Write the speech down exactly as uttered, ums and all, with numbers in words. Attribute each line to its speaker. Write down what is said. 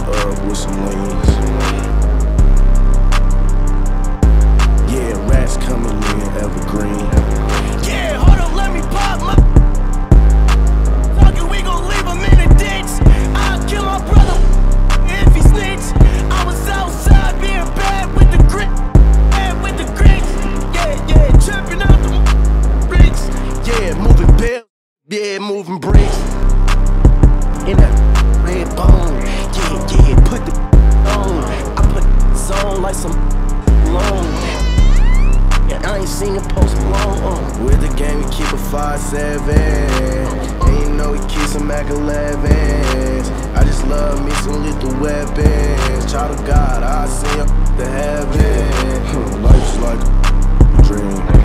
Speaker 1: up with some lanes. Yeah, rats coming in evergreen.
Speaker 2: Yeah, hold up, let me pop my. Fuckin' we gon' leave him in the ditch. I'll kill my brother if he snitch. I was outside being bad with the grit, bad with the Grinch. Yeah, yeah, tripping out the bricks.
Speaker 1: Yeah, moving bills. Yeah, moving bricks. In that red bone. Yeah, yeah, put the on. I put the on like some long. Yeah, I ain't seen it post long. Uh. With the game, we keep a five seven. And you know we keep some Mac elevens. I just love me some lethal weapons. Child of God, I sing up to heaven. Life's like a dream.